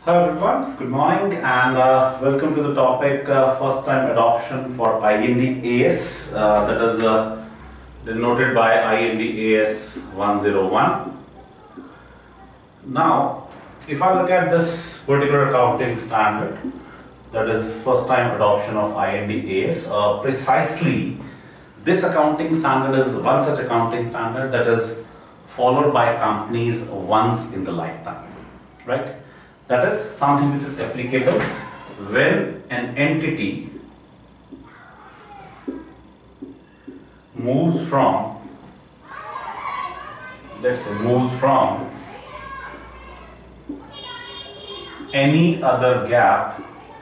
Hello everyone, good morning and welcome to the topic first time adoption for IND AS that is denoted by IND AS 101. Now, if I look at this particular accounting standard, that is first time adoption of IND AS, precisely this accounting standard is one such accounting standard that is followed by companies once in the lifetime, right? That is something which is applicable when an entity moves from, let's say, any other gap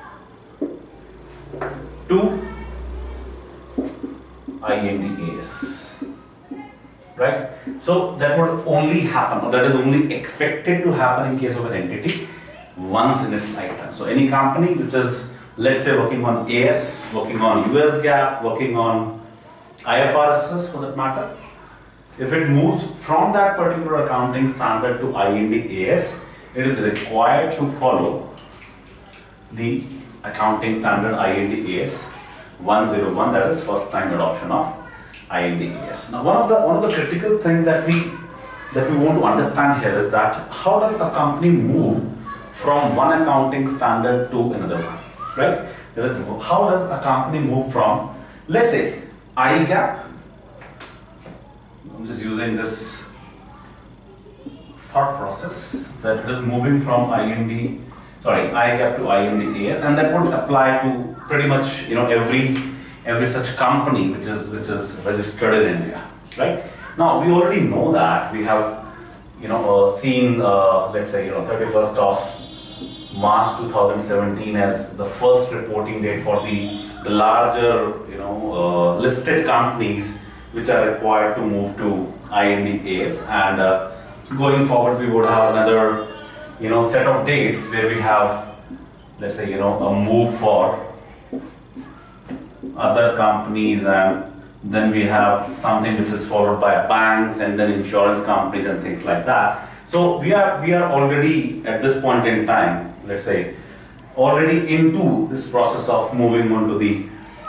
to IND AS, right? So that would only happen, or that is only expected to happen in case of an entity once in its lifetime. So any company which is, let's say, working on AS, working on US GAAP, working on IFRS for that matter, if it moves from that particular accounting standard to IND AS, it is required to follow the accounting standard IND AS 101, that is first time adoption of IND AS. Now one of the critical things that we want to understand here is that how does a company move from one accounting standard to another one, right? That is, how does a company move from, let's say, IGAAP, I'm just using this thought process, that it is moving from IGAAP to IND AS, and that would apply to pretty much, every such company which is registered in India, right? Now we already know that we have, seen, let's say, 31st of March 2017 as the first reporting date for the larger, listed companies which are required to move to IND AS, and going forward we would have another, set of dates where we have, let's say, a move for other companies, and then we have something which is followed by banks and then insurance companies and things like that. So we are already at this point in time, let's say, already into this process of moving on to the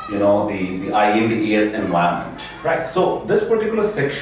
IND AS environment, right? So this particular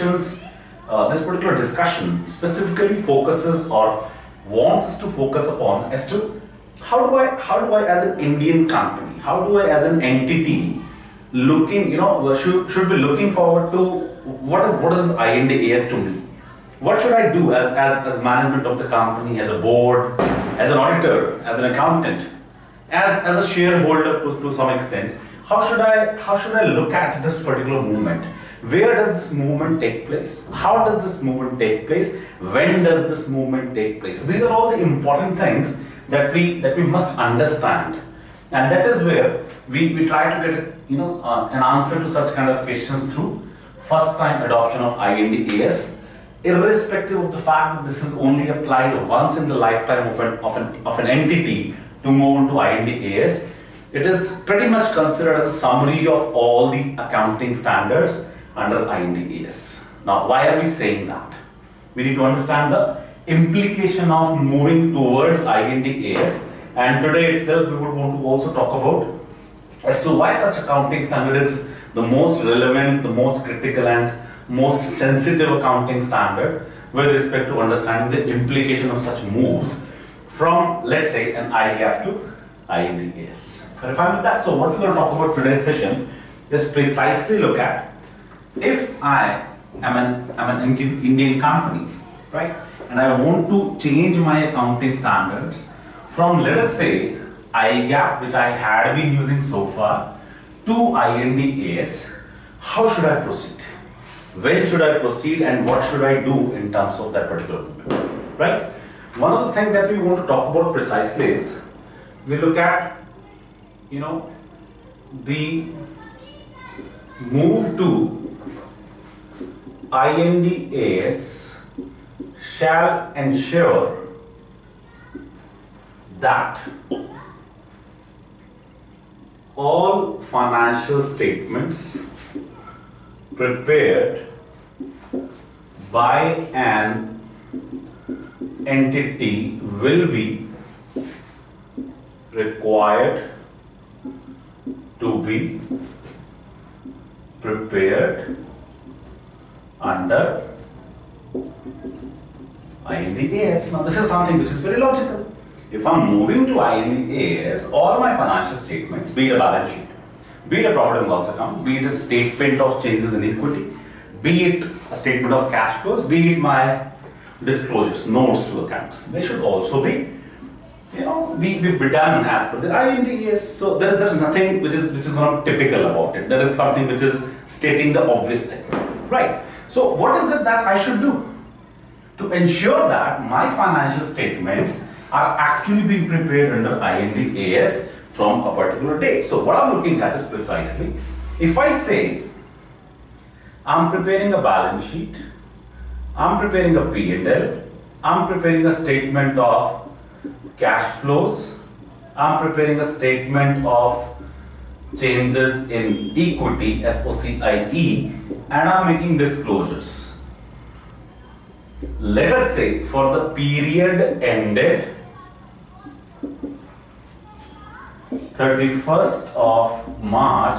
this particular discussion specifically focuses or wants us to focus upon as to how do I as an Indian company, how do I as an entity looking, should be looking forward to what is IND AS to me? What should I do as management of the company, as a board, as an auditor, as an accountant, as a shareholder to some extent? How should I look at this particular movement? Where does this movement take place? How does this movement take place? When does this movement take place? These are all the important things that we must understand, and that is where we try to get an answer to such kind of questions through first time adoption of IND AS, irrespective of the fact that this is only applied once in the lifetime of an entity to move into IND AS. It is pretty much considered as a summary of all the accounting standards under IND AS. Now, why are we saying that? We need to understand the implication of moving towards IND AS, and today itself we would want to also talk about as to why such accounting standard is the most relevant, the most critical and most sensitive accounting standard with respect to understanding the implication of such moves from, let's say, an IGAAP to IND AS. So fine with that. So what we're going to talk about today's session is precisely look at, if I am an Indian company, right, and I want to change my accounting standards from, let us say, IGAAP, which I had been using so far, to IND AS, how should I proceed? When should I proceed, and what should I do in terms of that particular movement, right? One of the things that we want to talk about precisely is, we look at, the move to IND AS shall ensure that all financial statements prepared by an entity will be required to be prepared under IND AS. Now this is something which is very logical. If I'm moving to IND AS, all my financial statements, be it a balance sheet, be it a profit and loss account, be it a statement of changes in equity, be it a statement of cash flows, be it my disclosures, notes to accounts, they should also be, be done as per the IND AS. So there's nothing which is not typical about it. That is something which is stating the obvious thing, right? So what is it that I should do to ensure that my financial statements are actually being prepared under IND AS from a particular date? So what I'm looking at is precisely, if I say I'm preparing a balance sheet, I'm preparing a P&L, I'm preparing a statement of cash flows, I'm preparing a statement of changes in equity, SOCIE, and I'm making disclosures. Let us say for the period ended 31st of March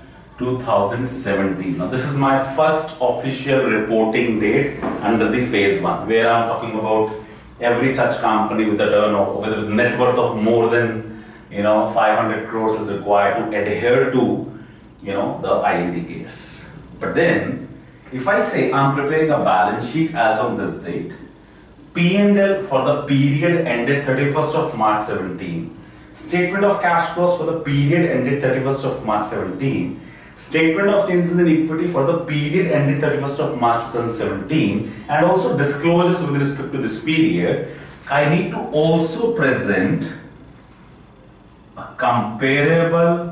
2017. Now this is my first official reporting date under the phase 1, where I'm talking about every such company with a turnover, with a net worth of more than 500 crores is required to adhere to the IND AS. But then if I say I'm preparing a balance sheet as of this date, P&L for the period ended 31st of March 17, statement of cash flows for the period ended 31st of March 17, statement of changes in equity for the period ended 31st of March 2017, and also disclosures with respect to this period, I need to also present a comparable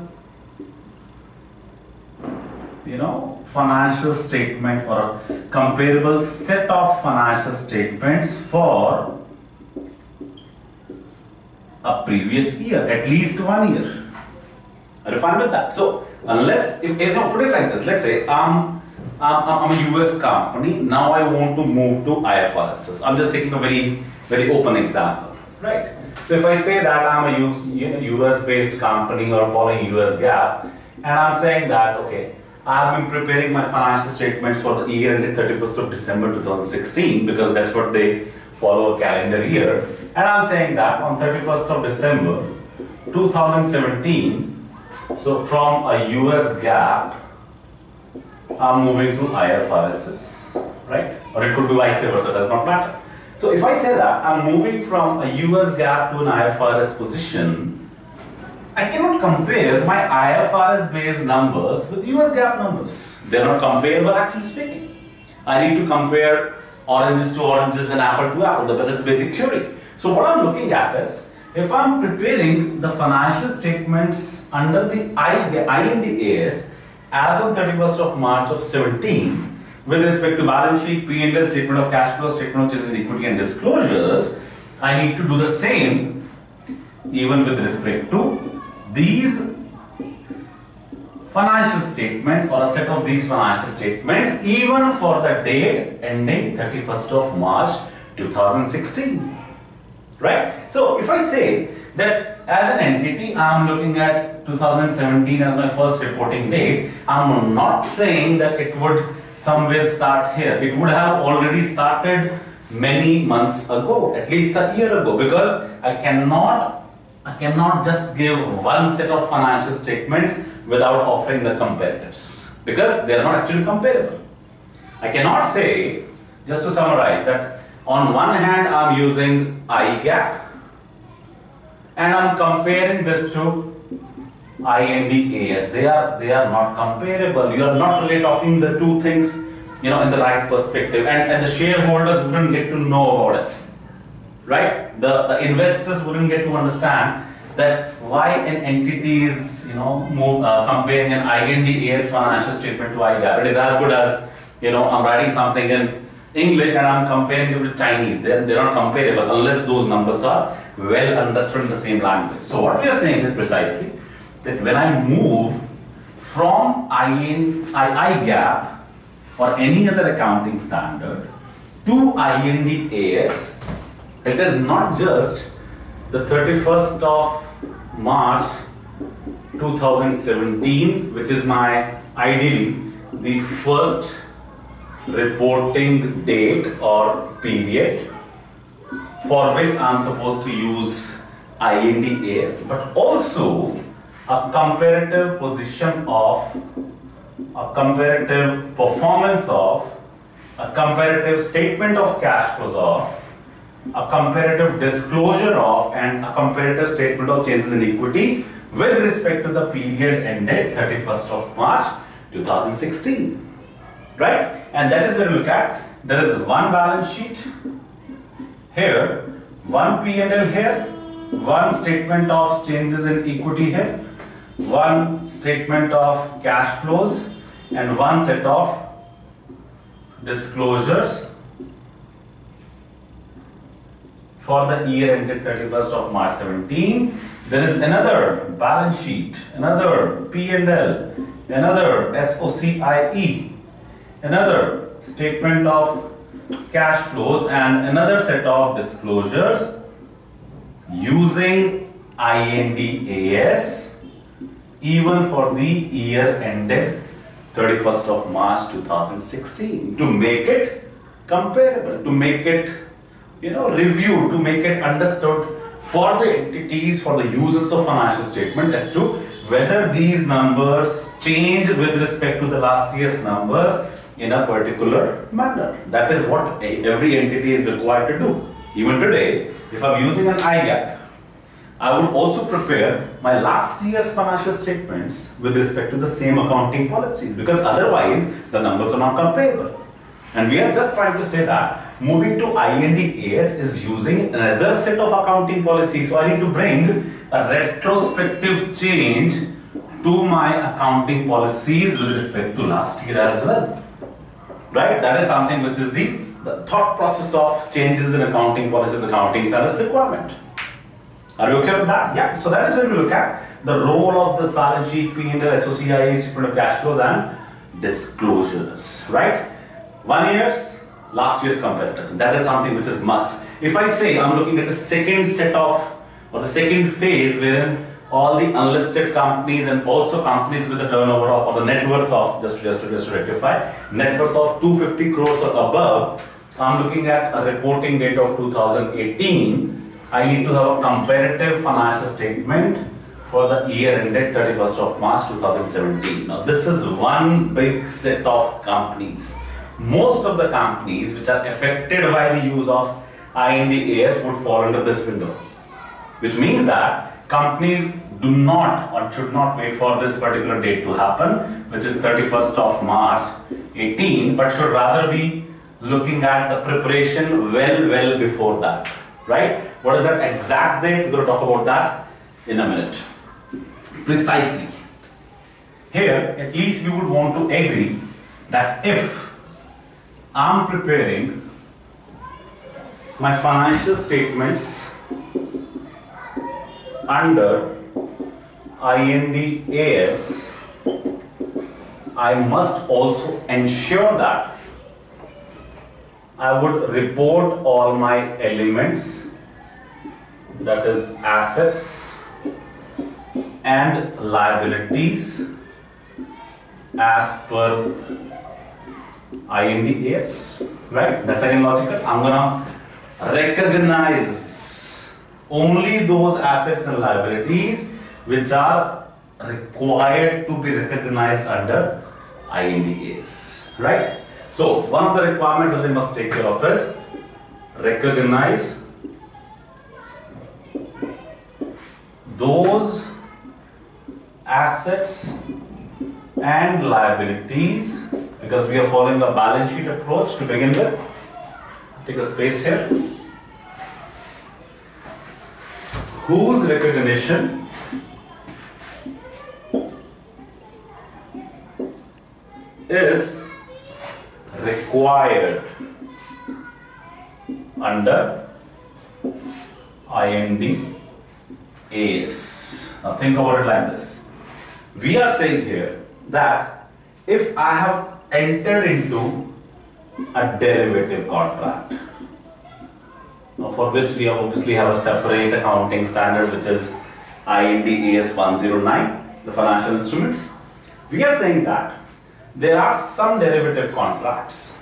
financial statement or a comparable set of financial statements for a previous year, at least 1 year. Are you fine with that? So unless, if put it like this, let's say I'm a US company, now I want to move to IFRS. I'm just taking a very open example, right? So if I say that I'm a US based company or following US GAAP, and I'm saying that, okay, I've been preparing my financial statements for the year ended 31st of December 2016, because that's what they follow a calendar year, and I'm saying that on 31st of December 2017, so from a US GAAP, I'm moving to IFRS, right? Or it could be vice versa, does not matter. So if I say that I'm moving from a US GAAP to an IFRS position, I cannot compare my IFRS based numbers with US GAAP numbers. They are not comparable, actually speaking. I need to compare oranges to oranges and apple to apple. That is the basic theory. So what I'm looking at is, if I'm preparing the financial statements under the IND AS as on 31st of March of 17, with respect to balance sheet, P&L, statement of cash flow, statement of changes in equity and disclosures, I need to do the same even with respect to these financial statements, or a set of these financial statements, even for the date ending 31st of March 2016, right? So if I say that as an entity I'm looking at 2017 as my first reporting date, I'm not saying that it would somewhere start here. It would have already started many months ago, at least a year ago, because I cannot just give one set of financial statements without offering the comparatives, because they are not actually comparable. I cannot say, just to summarize, that on one hand I'm using IGAAP and I'm comparing this to IND AS. They are not comparable. You are not really talking the two things in the right perspective, and the shareholders wouldn't get to know about it, right? The investors wouldn't get to understand that why an entity is comparing an IND AS financial statement to IGAAP. It is as good as I'm writing something in English and I'm comparing it with Chinese. They're not comparable unless those numbers are well understood in the same language. So what we are saying is precisely that when I move from IGAAP or any other accounting standard to IND AS, it is not just the 31st of March 2017, which is my ideally the first reporting date or period for which I'm supposed to use IND AS, but also a comparative position of, a comparative performance of, a comparative statement of cash flows of, a comparative disclosure of, and a comparative statement of changes in equity with respect to the period ended 31st of March 2016. Right? And that is where we look at, there is one balance sheet here, one P&L here, one statement of changes in equity here, one statement of cash flows, and one set of disclosures for the year ended 31st of March 17. There is another balance sheet, another P&L, another SOCIE, another statement of cash flows, and another set of disclosures using IND AS even for the year ended 31st of March 2016 to make it comparable, to make it reviewed, to make it understood for the entities, for the users of financial statement as to whether these numbers change with respect to the last year's numbers in a particular manner. That is what every entity is required to do. Even today, if I'm using an IGAAP, I would also prepare my last year's financial statements with respect to the same accounting policies, because otherwise the numbers are not comparable. And we are just trying to say that moving to IND AS is using another set of accounting policies. So I need to bring a retrospective change to my accounting policies with respect to last year as well. Right? That is something which is the thought process of changes in accounting policies, accounting standards requirement. Are you okay with that? Yeah. So that is where we look at the role of this balance sheet, P&L, SOCIE, statement of cash flows, and disclosures. Right? 1 year's, last year's comparative. That is something which is must. If I say I'm looking at the second set of, or the second phase wherein all the unlisted companies and also companies with a turnover of, or the net worth of, just to rectify, net worth of 250 crores or above, I'm looking at a reporting date of 2018. I need to have a comparative financial statement for the year ended 31st of March 2017. Now this is one big set of companies. Most of the companies which are affected by the use of IND AS would fall under this window, which means that companies do not or should not wait for this particular date to happen, which is 31st of March 18, but should rather be looking at the preparation well before that, right? What is that exact date? We're going to talk about that in a minute. Precisely. Here, at least we would want to agree that if I'm preparing my financial statements under IND AS, I must also ensure that I would report all my elements, that is assets and liabilities, as per IND AS, right? That's again logical. I'm gonna recognize only those assets and liabilities which are required to be recognized under IND AS, right? So one of the requirements that we must take care of is recognize those assets and liabilities, because we are following a balance sheet approach to begin with. Take a space here. Whose recognition is required under IND AS. Now think about it like this. We are saying here that if I have entered into a derivative contract, for which we obviously have a separate accounting standard which is IND AS 109, the financial instruments. We are saying that there are some derivative contracts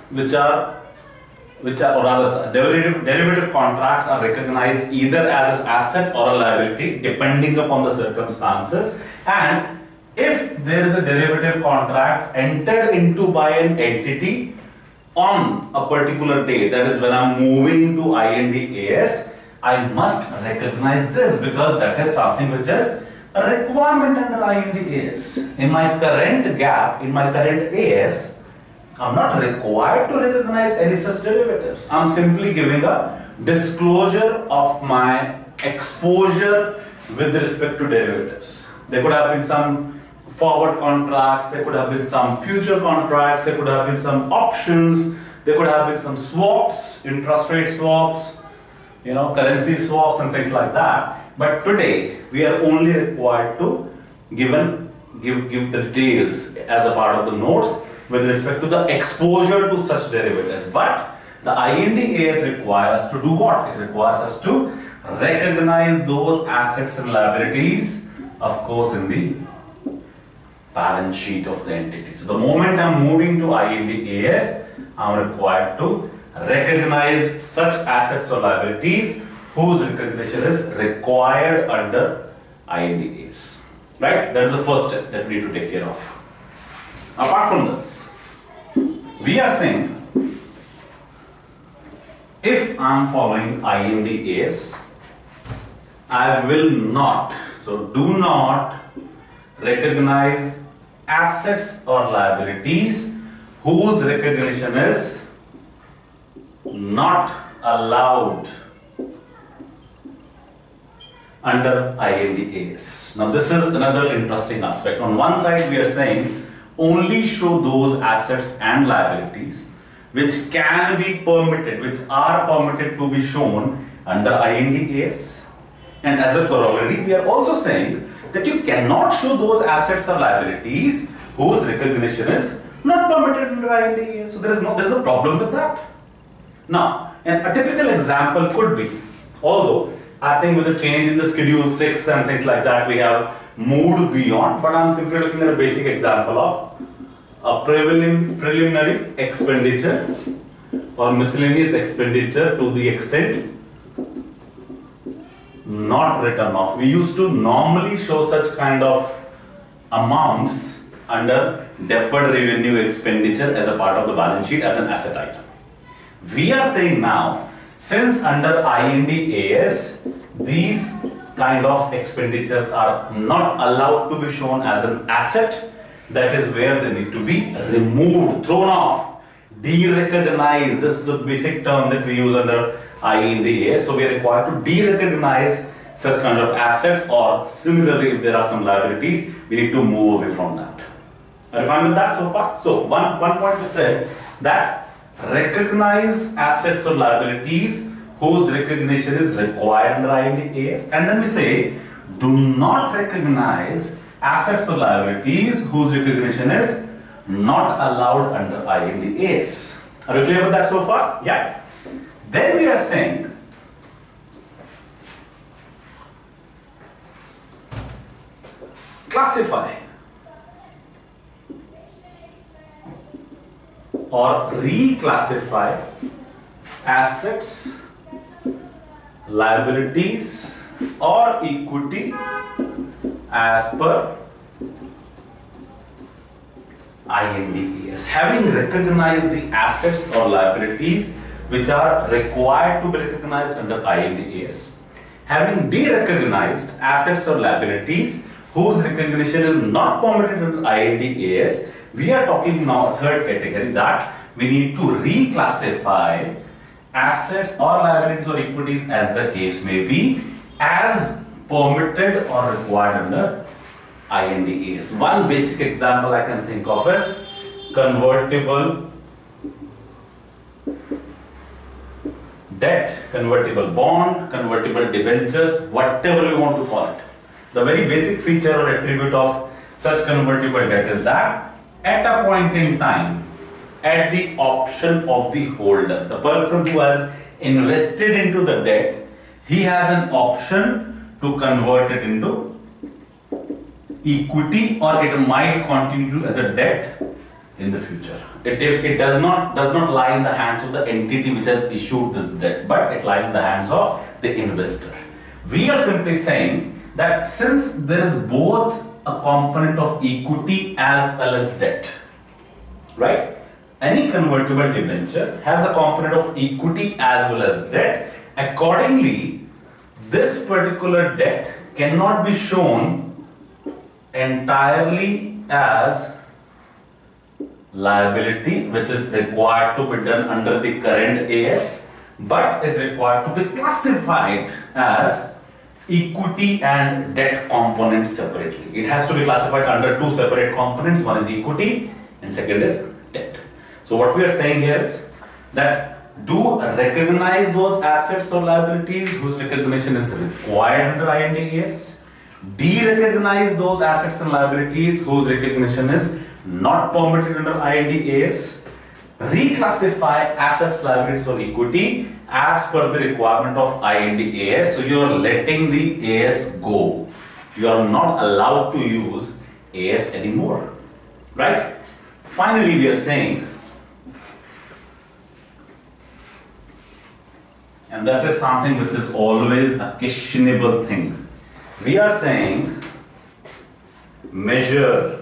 or rather derivative contracts are recognized either as an asset or a liability depending upon the circumstances, and if there is a derivative contract entered into by an entity on a particular date, that is when I'm moving to IND AS, I must recognize this because that is something which is a requirement under IND AS. In my current gap, in my current AS, I'm not required to recognize any such derivatives. I'm simply giving a disclosure of my exposure with respect to derivatives. There could have been some forward contracts, there could have been some future contracts, there could have been some options, there could have been some swaps, interest rate swaps, currency swaps and things like that. But today we are only required to give the details as a part of the notes with respect to the exposure to such derivatives. But the IND AS requires us to do what? It requires us to recognize those assets and liabilities, of course, in the balance sheet of the entity. So the moment I'm moving to IND AS, I'm required to recognize such assets or liabilities whose recognition is required under IND AS. Right? That is the first step that we need to take care of. Apart from this, we are saying if I am following IND AS, I will not, so do not recognize assets or liabilities whose recognition is not allowed under IND AS. Now this is another interesting aspect. On one side we are saying only show those assets and liabilities which can be permitted, which are permitted to be shown under IND AS. And as a corollary, we are also saying that you cannot show those assets or liabilities whose recognition is not permitted under IND AS. So there is no problem with that. Now, a typical example could be, although I think with the change in the Schedule 6 and things like that, we have moved beyond, but I'm simply looking at a basic example of a preliminary expenditure or miscellaneous expenditure to the extent not written off. We used to normally show such kind of amounts under deferred revenue expenditure as a part of the balance sheet as an asset item. We are saying now, since under IND AS, these kind of expenditures are not allowed to be shown as an asset, that is where they need to be removed, thrown off, de-recognized. This is a basic term that we use under IND AS. So we are required to de-recognize such kind of assets, or similarly if there are some liabilities, we need to move away from that. Are you fine with that so far? So one point we said that recognize assets or liabilities whose recognition is required under IND AS, and then we say do not recognize assets or liabilities whose recognition is not allowed under IND AS. Are you clear with that so far? Yeah. Then we are saying classify or reclassify assets, liabilities or equity as per IND AS. Having recognized the assets or liabilities which are required to be recognized under IND AS, having de-recognized assets or liabilities whose recognition is not permitted under IND AS, we are talking now a third category, that we need to reclassify assets or liabilities or equities, as the case may be, as permitted or required under IND AS. One basic example I can think of is convertible debt, convertible bond, convertible debentures, whatever you want to call it. The very basic feature or attribute of such convertible debt is that at a point in time, at the option of the holder, the person who has invested into the debt, he has an option to convert it into equity or it might continue as a debt in the future. It does not lie in the hands of the entity which has issued this debt, but it lies in the hands of the investor. We are simply saying that since there is both a component of equity as well as debt, right? Any convertible debenture has a component of equity as well as debt. Accordingly, this particular debt cannot be shown entirely as liability, which is required to be done under the current AS, but is required to be classified as equity and debt components separately. It has to be classified under two separate components. One is equity and second is debt. So what we are saying here is that do recognize those assets or liabilities whose recognition is required under IND AS. De-recognize those assets and liabilities whose recognition is not permitted under IND AS. Reclassify assets, liabilities or equity as per the requirement of IND AS. So you are letting the AS go. You are not allowed to use AS anymore, right? Finally, we are saying, and that is something which is always a questionable thing. We are saying measure,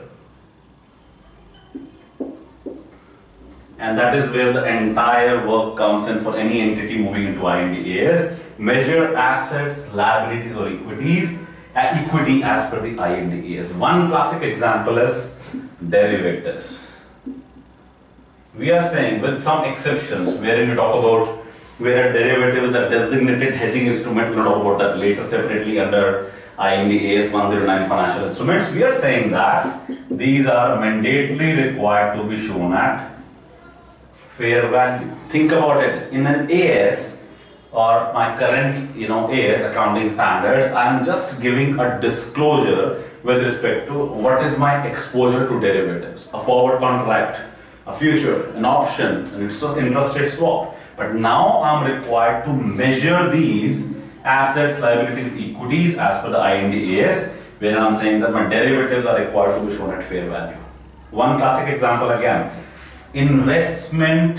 and that is where the entire work comes in for any entity moving into IND AS. Measure assets, liabilities or equities, equity as per the IND AS. One classic example is derivatives. We are saying, with some exceptions, wherein we talk about where a derivative is a designated hedging instrument, we will talk about that later separately under IND AS 109 financial instruments. We are saying that these are mandatorily required to be shown at fair value. Think about it. In an AS or my current AS accounting standards, I am just giving a disclosure with respect to what is my exposure to derivatives, a forward contract, a future, an option, an interest rate swap. But now I am required to measure these assets, liabilities, equities as per the IND AS, where I am saying that my derivatives are required to be shown at fair value. One classic example again, investment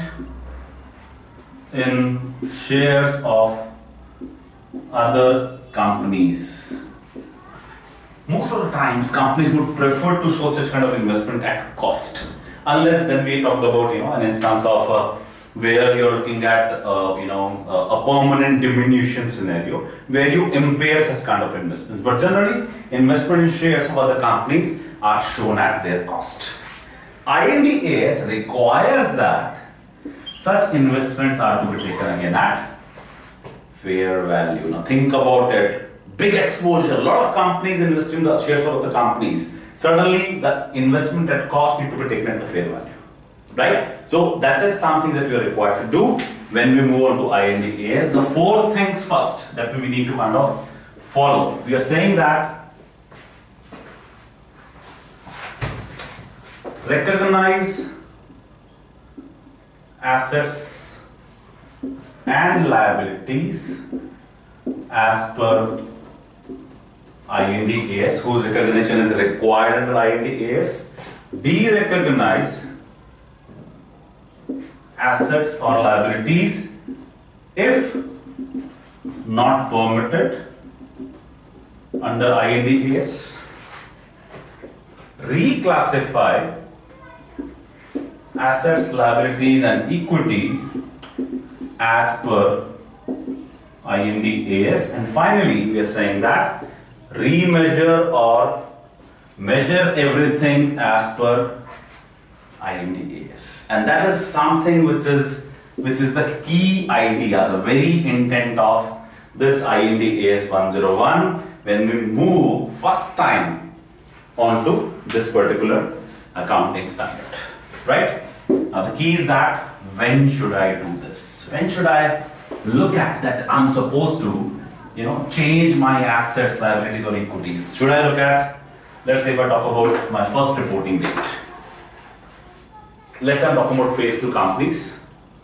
in shares of other companies. Most of the times companies would prefer to show such kind of investment at cost, unless then we talked about an instance of where you're looking at a permanent diminution scenario where you impair such kind of investments. But generally, investment in shares of other companies are shown at their cost. IND AS requires that such investments are to be taken again at fair value. Now think about it. Big exposure. A lot of companies invest in the shares of other companies. Suddenly, the investment at cost need to be taken at the fair value. Right? So that is something that we are required to do when we move on to IND AS. The four things first that we need to kind of follow. We are saying that recognize assets and liabilities as per IND AS, whose recognition is required under IND AS. De-recognize assets or liabilities if not permitted under IND AS. Reclassify assets, liabilities and equity as per IND AS. And finally, we are saying that remeasure or measure everything as per IND AS. And that is something which is the key idea, the very intent of this IND AS 101 when we move first time onto this particular accounting standard, right? Now the key is that when should I do this? When should I look at that I'm supposed to change my assets, liabilities or equities? Should I look at, let's say if I talk about my first reporting date. Let's say I'm talking about phase 2 companies,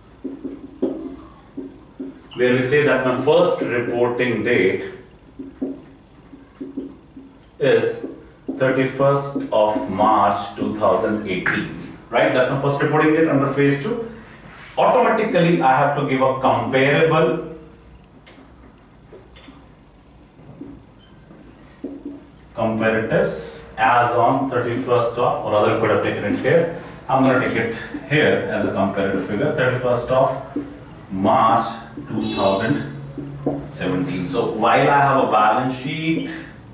where we say that my first reporting date is 31st of March 2018, right? That's my first reporting date under phase 2. Automatically, I have to give a comparable comparatives as on 31st of, or rather could have taken it here. I'm going to take it here as a comparative figure, 31st of March 2017. So while I have a balance sheet,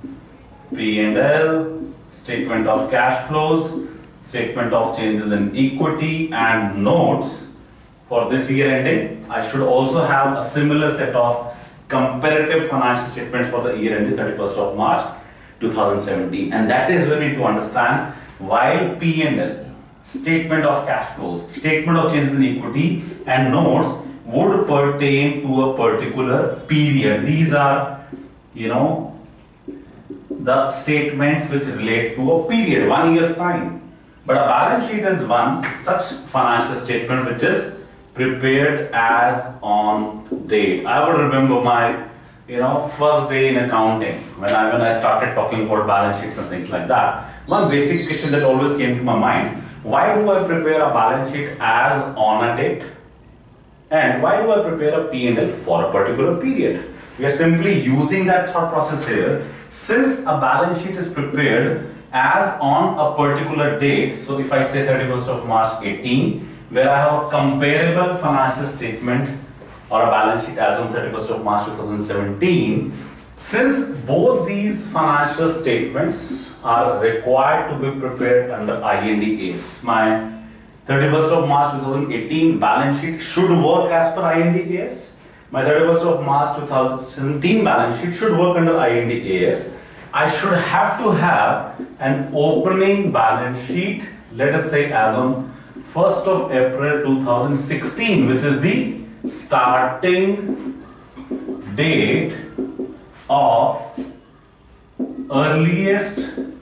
P&L, statement of cash flows, statement of changes in equity and notes for this year ending, I should also have a similar set of comparative financial statements for the year ending 31st of March 2017. And that is where we need to understand, while P&L, statement of cash flows, statement of changes in equity and notes would pertain to a particular period. These are, the statements which relate to a period, 1 year's time. But a balance sheet is one such financial statement which is prepared as on date. I would remember my first day in accounting when I started talking about balance sheets and things like that. One basic question that always came to my mind: why do I prepare a balance sheet as on a date? And why do I prepare a P&L for a particular period? We are simply using that thought process here. Since a balance sheet is prepared as on a particular date, so if I say 31st of March 18, where I have a comparable financial statement or a balance sheet as on 31st of March 2017, since both these financial statements are required to be prepared under IND AS, my 31st of March 2018 balance sheet should work as per IND AS. My 31st of March 2017 balance sheet should work under IND AS. I should have to have an opening balance sheet, let us say as on 1st of April 2016, which is the starting date of earliest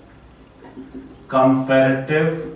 comparative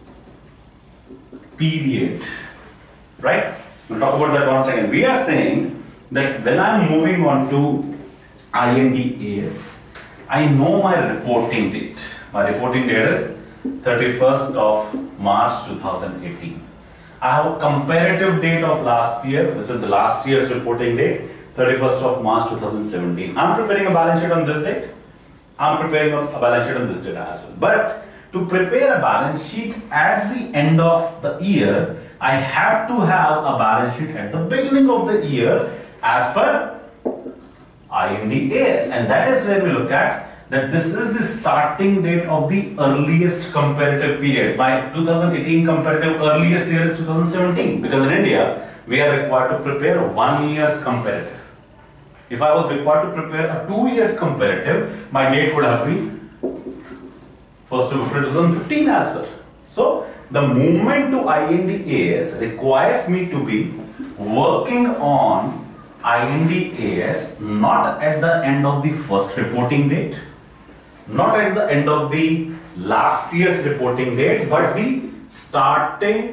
period, right? We'll talk about that once again. We are saying that when I'm moving on to IND AS, I know my reporting date. My reporting date is 31st of March 2018. I have a comparative date of last year, which is the last year's reporting date, 31st of March 2017. I'm preparing a balance sheet on this date. I'm preparing a balance sheet on this date as well. But to prepare a balance sheet at the end of the year, I have to have a balance sheet at the beginning of the year as per IND AS. And that is where we look at that this is the starting date of the earliest comparative period. My 2018 comparative earliest year is 2017, because in India we are required to prepare 1 year's comparative. If I was required to prepare a 2 years comparative, my date would have been 1st of April 2015 as well. So the movement to IND AS requires me to be working on IND AS not at the end of the first reporting date, not at the end of the last year's reporting date, but the starting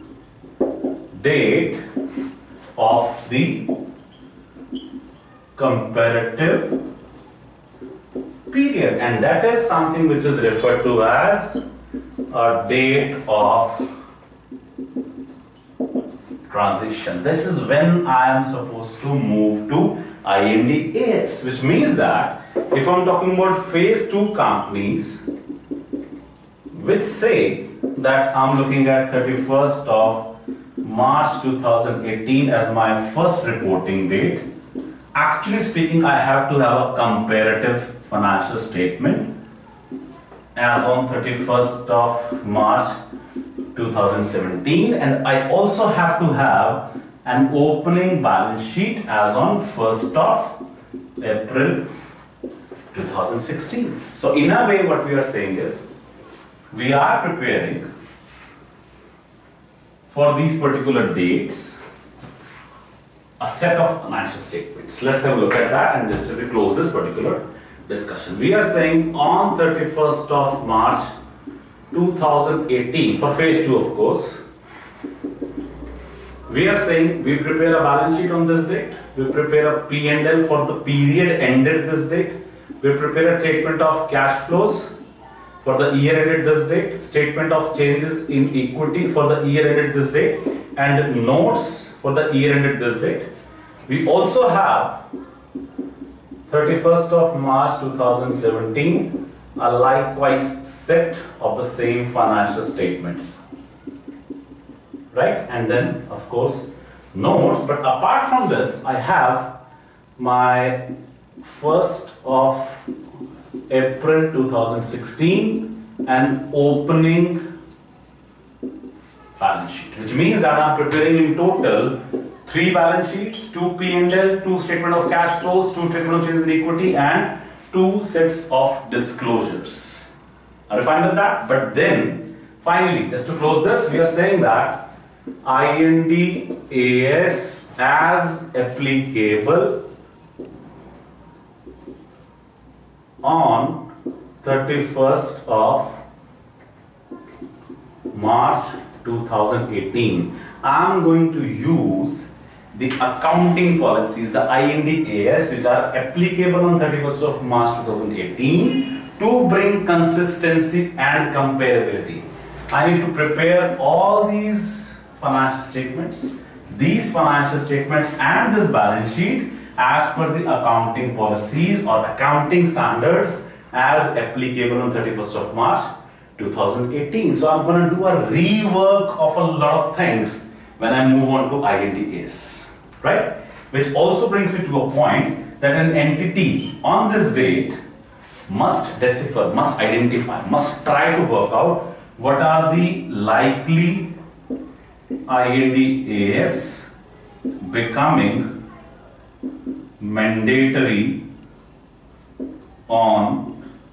date of the comparative period, and that is something which is referred to as a date of transition. This is when I am supposed to move to IND AS, which means that if I'm talking about phase 2 companies which say that I'm looking at 31st of March 2018 as my first reporting date, actually speaking, I have to have a comparative financial statement as on 31st of March 2017, and I also have to have an opening balance sheet as on 1st of April 2016. So in a way, what we are saying is we are preparing for these particular dates a set of financial statements. Let's have a look at that and just we close this particular discussion. We are saying on 31st of March 2018 for phase 2, of course, we are saying we prepare a balance sheet on this date, we prepare a P&L for the period ended this date, we prepare a statement of cash flows, for the year ended this date, statement of changes in equity for the year ended this date, and notes for the year ended this date. We also have 31st of March 2017, a likewise set of the same financial statements, right? And then of course notes. But apart from this, I have my 1st of April 2016 and opening balance sheet, which means that I'm preparing in total 3 balance sheets, 2 P&L, 2 statement of cash flows, 2 statement of changes in equity, and 2 sets of disclosures. Are you fine with that? But then finally, just to close this, we are saying that IND AS as applicable on 31st of March 2018. I'm going to use the accounting policies, the IND AS, which are applicable on 31st of March 2018 to bring consistency and comparability. I need to prepare all these financial statements, and this balance sheet as per the accounting policies or accounting standards as applicable on 31st of March 2018. So I'm going to do a rework of a lot of things when I move on to IND AS, right? Which also brings me to a point that an entity on this date must decipher, must identify, must try to work out what are the likely IND AS becoming mandatory on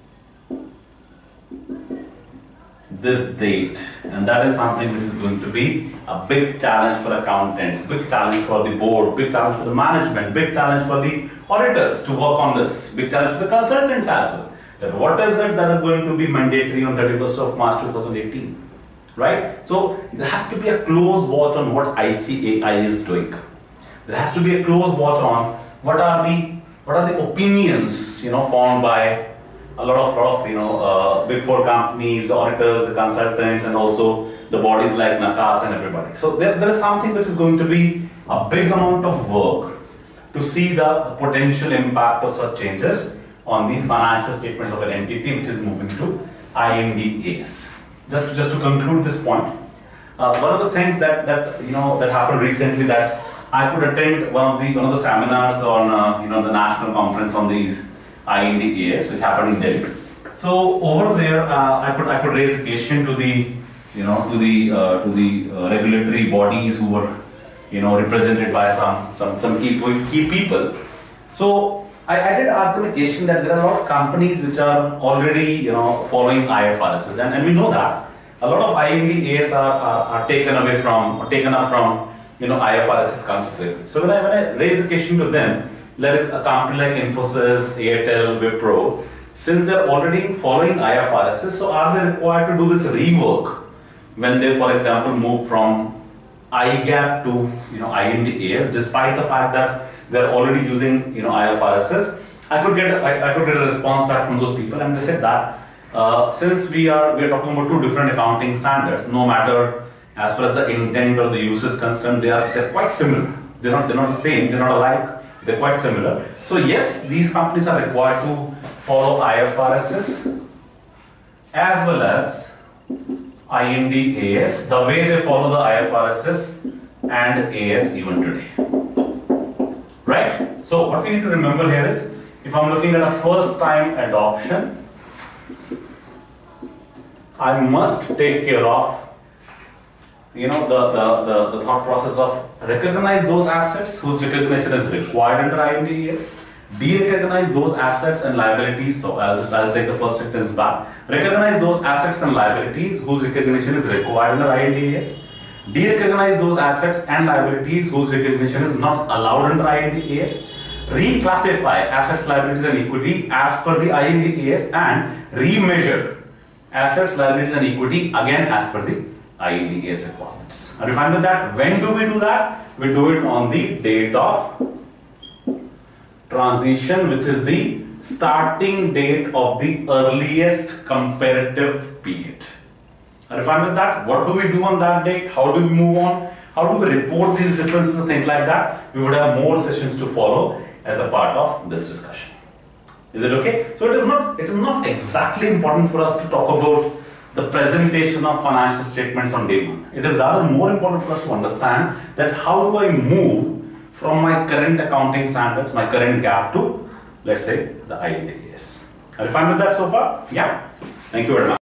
this date, and that is something which is going to be a big challenge for accountants, big challenge for the board, big challenge for the management, big challenge for the auditors to work on this, big challenge for the consultants as well. That what is it that is going to be mandatory on 31st of March 2018, right? So there has to be a close watch on what ICAI is doing. There has to be a close watch on what are the opinions, formed by a lot of big four companies, the auditors, the consultants, and also the bodies like NACAS and everybody. So there is something which is going to be a big amount of work to see the potential impact of such changes on the financial statements of an entity which is moving to IND AS. Just to conclude this point, one of the things that happened recently, that I could attend one of the seminars on the national conference on these IND AS, which happened in Delhi. So over there, I could raise a question to the regulatory bodies who were represented by some key people. So I did ask them a question that there are a lot of companies which are already following IFRSs, and we know that a lot of IND AS are taken up from IFRSs considerably. So when I raised the question to them, there is a company like Infosys, Airtel, Wipro, since they're already following IFRSs, so are they required to do this rework when they, for example, move from IGAAP to IND AS, despite the fact that they're already using IFRSs? I could get a response back from those people, and they said that since we are talking about 2 different accounting standards, no matter as far as the intent or the use is concerned, they're quite similar. They're not the same. They're not alike. They're quite similar. So yes, these companies are required to follow IFRSs as well as IND AS, the way they follow the IFRSs and AS even today. Right? So what we need to remember here is, if I'm looking at a first time adoption, I must take care of the thought process of recognize those assets whose recognition is required under IND AS, de-recognize those assets and liabilities. So I'll take the first sentence back. Recognize those assets and liabilities whose recognition is required under IND AS, de-recognize those assets and liabilities whose recognition is not allowed under IND AS, reclassify assets, liabilities and equity as per the IND AS, and remeasure assets, liabilities and equity again as per the IND AS requirements. Are you fine with that? When do we do that? We do it on the date of transition, which is the starting date of the earliest comparative period. Are you fine with that? What do we do on that date? How do we move on? How do we report these differences and things like that? We would have more sessions to follow as a part of this discussion. Is it okay? So it is not exactly important for us to talk about the presentation of financial statements on day one. It is rather more important for us to understand that how do I move from my current accounting standards, my current GAAP to, let's say, the IND AS. Are you fine with that so far? Yeah. Thank you very much.